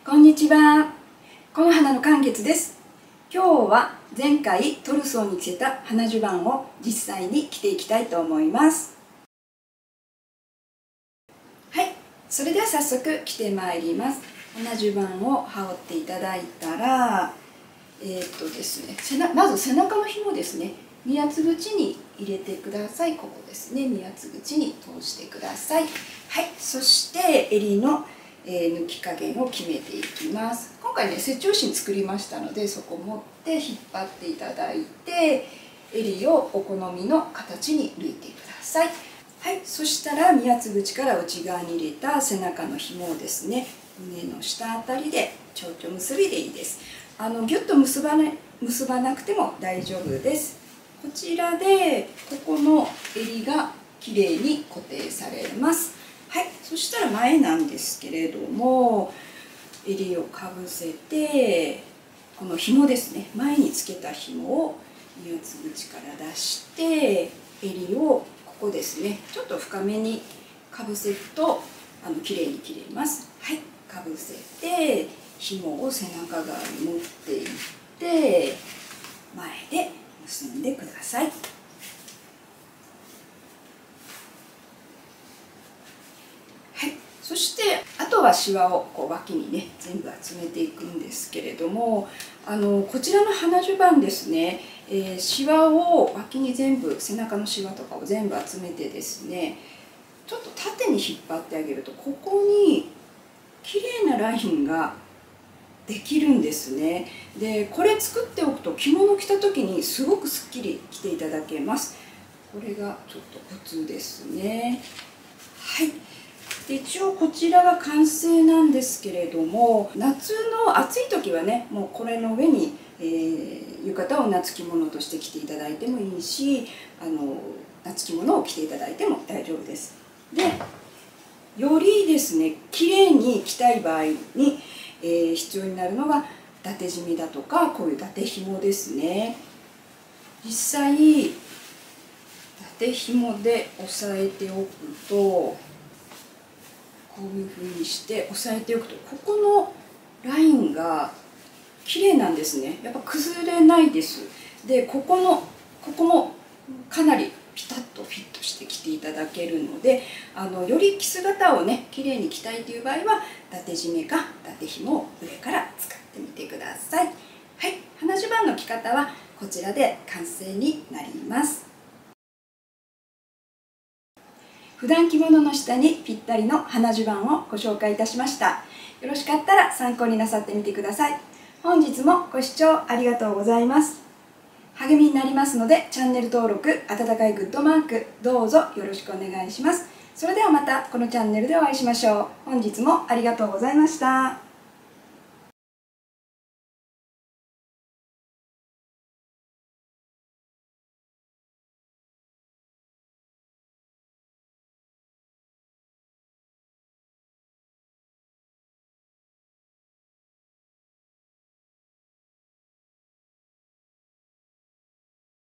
こんにちは。この花の柑橘です。今日は前回トルソーに着せた花襦袢を実際に着ていきたいと思います。はい、それでは早速着てまいります。花襦袢を羽織っていただいたら、ですね、まず背中の紐ですね。身厚口に入れてください。ここですね。身厚口に通してください。はい、そして襟の抜き加減を決めていきます。今回ね、接着芯作りましたので、そこを持って引っ張っていただいて、襟をお好みの形に抜いてください。はい、そしたら身厚口から内側に入れた背中の紐をですね、胸の下あたりで蝶々結びでいいです。ギュッと結ばなくても大丈夫です。こちらでここの襟がきれいに固定されます。はい、そしたら前なんですけれども、襟をかぶせてこの紐ですね、前につけた紐を身厚口から出して襟をここですね、ちょっと深めにかぶせるときれいに切れます。はい、かぶせて紐を背中側に持っていって前で結んでください。はい、そしてあとはシワをこう脇にね全部集めていくんですけれども、こちらの花襦袢ですね、シワを脇に全部背中のシワとかを全部集めてですね、ちょっと縦に引っ張ってあげるとここに綺麗なラインができるんですね。でこれ作っておくと着物着た時にすごくすっきり着ていただけます。これがちょっとコツですね。はい、で一応こちらが完成なんですけれども、夏の暑い時はねもうこれの上に、浴衣を夏着物として着ていただいてもいいし、夏着物を着ていただいても大丈夫です。でよりですね綺麗に着たい場合に、必要になるのが伊達締めだとかこういう伊達紐ですね。実際伊達紐で押さえておくとこういうふうにして押さえておくとここのラインが綺麗なんですね。やっぱ崩れないです。でここもかなりピタッとフィットして着ていただけるので、より着姿をね綺麗に着たいという場合は伊達締めか伊達紐を上から使ってみてください。はい、花襦袢の着方はこちらで完成になります。普段着物の下にぴったりの花襦袢をご紹介いたしました。よろしかったら参考になさってみてください。本日もご視聴ありがとうございます。励みになりますのでチャンネル登録、温かいグッドマークどうぞよろしくお願いします。それではまたこのチャンネルでお会いしましょう。本日もありがとうございました。